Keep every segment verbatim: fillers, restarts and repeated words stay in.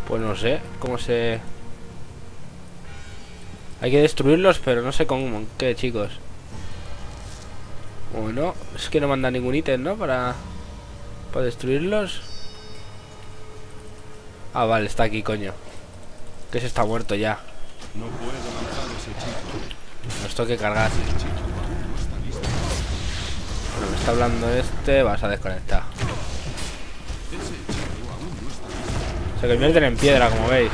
Pues no sé cómo se... Hay que destruirlos, pero no sé cómo. ¿Qué, chicos? Bueno, es que no manda ningún ítem, ¿no? Para... Para destruirlos. Ah, vale, está aquí, coño. Que se está muerto ya. No puedo lanzar ese hechizo. Nos tengo que cargar. Bueno, me está hablando este. Vas a desconectar. Se convierten en piedra, como veis.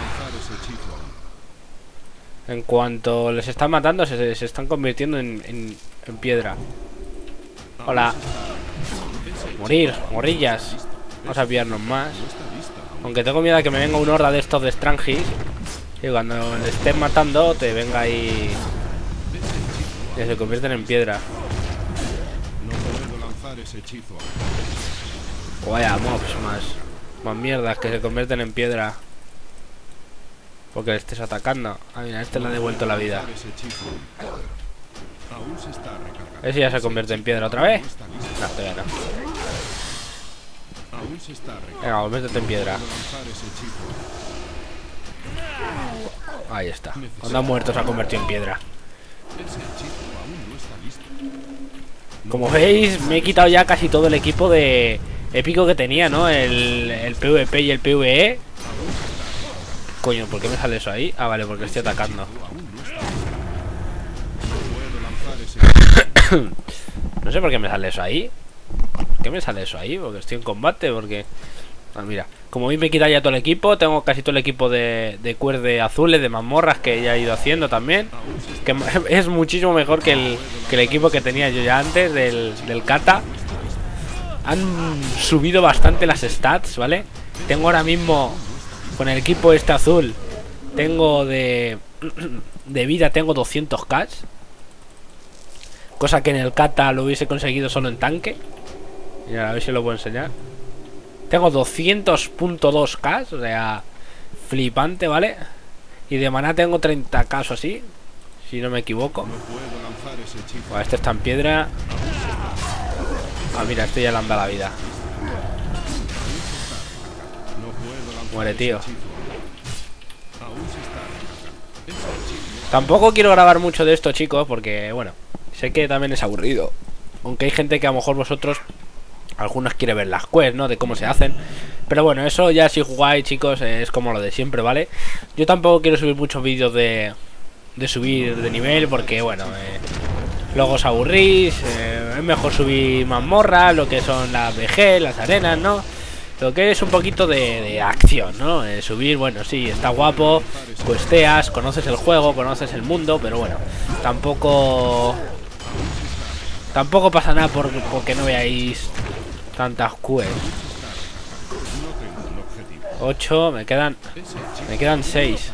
En cuanto les están matando, se, se están convirtiendo en, en, en piedra. Hola. Morir, morrillas. Vamos a pillarnos más. Aunque tengo miedo a que me venga un horda de estos de Strangis. Y cuando le estén matando, te venga ahí. Y se convierten en piedra. Vaya mobs más. Más mierdas que se convierten en piedra. Porque le estés atacando. Ah, mira, este le ha devuelto la vida. Ese ya se convierte en piedra otra vez. No, todavía no. Venga, conviértete en piedra. Ahí está. Cuando ha muerto se ha convertido en piedra. Como veis, me he quitado ya casi todo el equipo de épico que tenía, ¿no? El, el PvP y el PvE. Coño, ¿por qué me sale eso ahí? Ah, vale, porque estoy atacando. No sé por qué me sale eso ahí. ¿Por qué me sale eso ahí? Porque estoy en combate, porque... Ah, mira, como veis me he quitado ya todo el equipo. Tengo casi todo el equipo de, de cuerde azules, de mazmorras que ya he ido haciendo también. Que es muchísimo mejor que el, que el equipo que tenía yo ya antes, del, del Kata. Han subido bastante las stats, ¿vale? Tengo ahora mismo... Con el equipo este azul tengo de de vida tengo doscientos k. Cosa que en el Kata lo hubiese conseguido solo en tanque. Mira, a ver si lo puedo enseñar. Tengo doscientos punto dos k, o sea, flipante, ¿vale? Y de maná tengo treinta k o así, si no me equivoco. Bueno, este está en piedra. Ah, mira, este ya le han dado la vida. Muere, tío. Tampoco quiero grabar mucho de esto, chicos, porque, bueno, sé que también es aburrido. Aunque hay gente que a lo mejor vosotros, algunos quieren ver las quests, ¿no? De cómo se hacen. Pero bueno, eso ya si jugáis, chicos, es como lo de siempre, ¿vale? Yo tampoco quiero subir muchos vídeos de, de subir de nivel, porque, bueno, eh, luego os aburrís. eh, Es mejor subir mazmorras, lo que son las V G, las arenas, ¿no? Lo que es un poquito de, de acción, ¿no? Eh, subir, bueno, sí, está guapo, cuesteas, conoces el juego, conoces el mundo, pero bueno, tampoco... Tampoco pasa nada por, porque no veáis tantas quests. ocho, me quedan... Me quedan seis.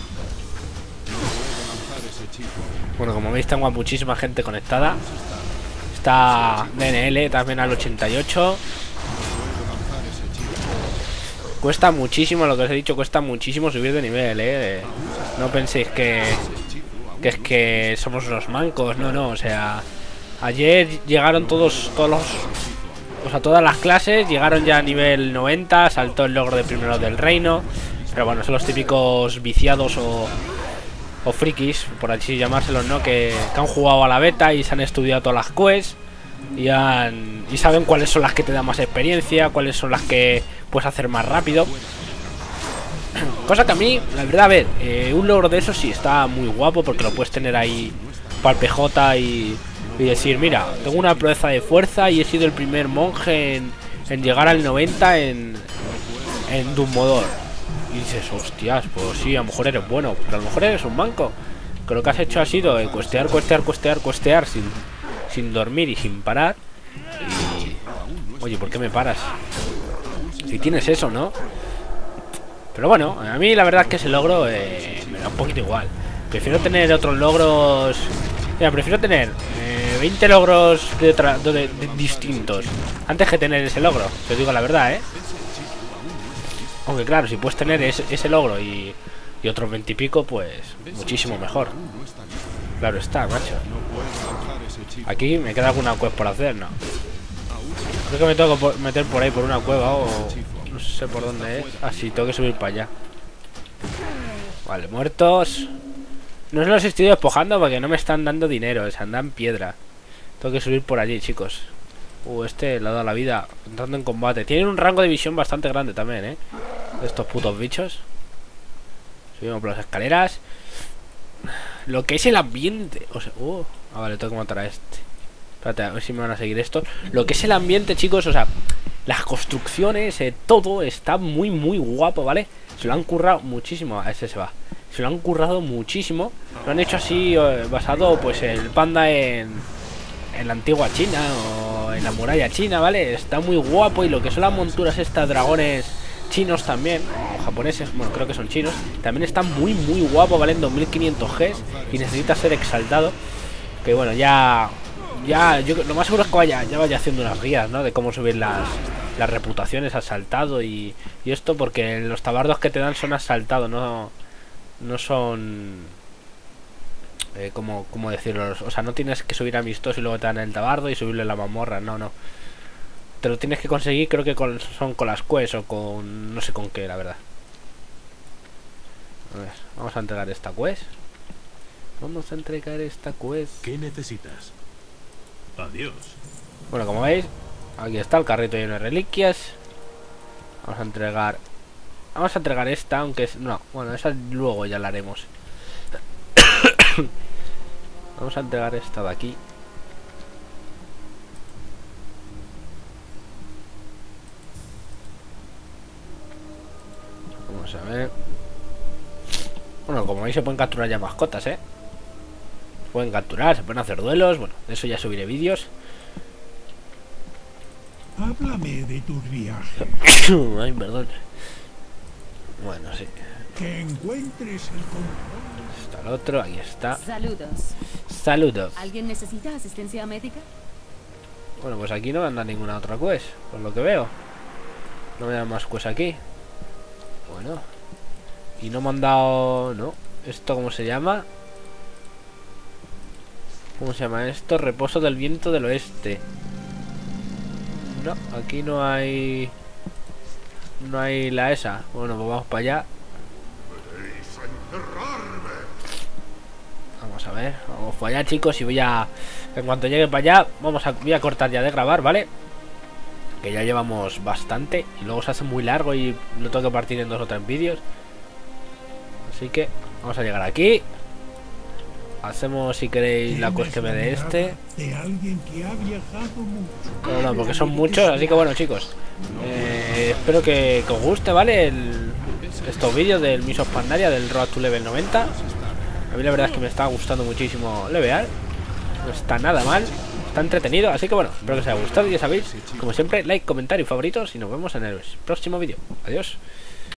Bueno, como veis tengo a muchísima gente conectada. Está D N L también al ochenta y ocho. Cuesta muchísimo, lo que os he dicho, cuesta muchísimo subir de nivel, eh. No penséis que, que es que somos los mancos, no, no, o sea, ayer llegaron todos, todos los, o sea, todas las clases llegaron ya a nivel noventa, saltó el logro de primero del reino, pero bueno, son los típicos viciados o, o frikis, por así llamárselos, ¿no? Que, que han jugado a la beta y se han estudiado todas las quests. Y, han, y saben cuáles son las que te dan más experiencia, cuáles son las que puedes hacer más rápido. Cosa que a mí, la verdad, a ver, eh, un logro de eso sí está muy guapo, porque lo puedes tener ahí para el P J y, y decir, mira, tengo una proeza de fuerza y he sido el primer monje en, en llegar al noventa en, en Dumbledore. Y dices, hostias, pues sí, a lo mejor eres bueno, pero a lo mejor eres un manco. Que lo que has hecho ha sido eh, cuestear, cuestear, cuestear, cuestear sin... sin dormir y sin parar. Y... Oye, ¿por qué me paras? Si tienes eso, ¿no? Pero bueno, a mí la verdad es que ese logro eh, me da un poquito igual. Prefiero tener otros logros. Mira, prefiero tener eh, veinte logros de, de, de, de distintos antes que tener ese logro. Te digo la verdad, ¿eh? Aunque claro, si puedes tener ese, ese logro y, y otros veinte y pico, pues muchísimo mejor. Claro está, macho. Aquí me queda alguna quest por hacer, ¿no? Creo que me tengo que meter por ahí por una cueva o... No sé por dónde es. Ah, sí, tengo que subir para allá. Vale, muertos. No se los estoy despojando porque no me están dando dinero. Se andan piedra. Tengo que subir por allí, chicos. Uh, este le ha dado la vida entrando en combate. Tienen un rango de visión bastante grande también, ¿eh? Estos putos bichos. Subimos por las escaleras. Lo que es el ambiente. O sea, uh, ah, vale, tengo que matar a este. Espérate, a ver si me van a seguir esto. Lo que es el ambiente, chicos, o sea, las construcciones, eh, todo está muy, muy guapo, ¿vale? Se lo han currado muchísimo. A ese se va. Se lo han currado muchísimo. Lo han hecho así, eh, basado, pues, el panda en, en la antigua China o en la muralla china, ¿vale? Está muy guapo. Y lo que son las monturas estas, dragones chinos también, o japoneses, bueno, creo que son chinos, también están muy, muy guapo, ¿vale? En dos mil quinientos Gs y necesita ser exaltado. Que bueno, ya... Ya, yo lo más seguro es que vaya, ya vaya haciendo unas guías, ¿no? De cómo subir las, las reputaciones asaltado y, y esto, porque los tabardos que te dan son asaltados, no, no son... Eh, como, ¿Cómo decirlo? O sea, no tienes que subir amistoso y luego te dan el tabardo y subirle la mazmorra, no, no. Te lo tienes que conseguir, creo que con, son con las quests o con... no sé con qué, la verdad. A ver, vamos a entregar esta quest. Vamos a entregar esta quest. ¿Qué necesitas? Adiós. Bueno, como veis, aquí está el carrito lleno de reliquias. Vamos a entregar... Vamos a entregar esta, aunque es... No, bueno, esa luego ya la haremos. Vamos a entregar esta de aquí. Vamos a ver. Bueno, como veis se pueden capturar ya mascotas, ¿eh? Se pueden capturar, se pueden hacer duelos. Bueno, de eso ya subiré vídeos. Háblame de tus viajes. Ay, perdón. Bueno, sí. Que encuentres el control. Está el otro, ahí está. Saludos. Saludos. ¿Alguien necesita asistencia médica? Bueno, pues aquí no me anda ninguna otra quest, por lo que veo. No me dan más quest aquí. Bueno. Y no me han dado... No. ¿Esto cómo se llama? ¿Cómo se llama esto? Reposo del viento del oeste. No, aquí no hay... No hay la esa. Bueno, pues vamos para allá. Vamos a ver. Vamos para allá, chicos. Y voy a... En cuanto llegue para allá, vamos a... Voy a cortar ya de grabar, ¿vale? Que ya llevamos bastante. Y luego se hace muy largo y lo tengo que partir en dos o tres vídeos. Así que vamos a llegar aquí. Hacemos, si queréis, la quest que me dé este. De alguien que ha viajado mucho. No, no, porque son muchos. Así que bueno, chicos, eh, espero que, que os guste, ¿vale? El, estos vídeos del Miss of Pandaria, del Road to Level noventa. A mí la verdad es que me está gustando muchísimo levear. No está nada mal. Está entretenido. Así que bueno, espero que os haya gustado. Y ya sabéis, como siempre, like, comentario y favoritos. Y nos vemos en el próximo vídeo. Adiós.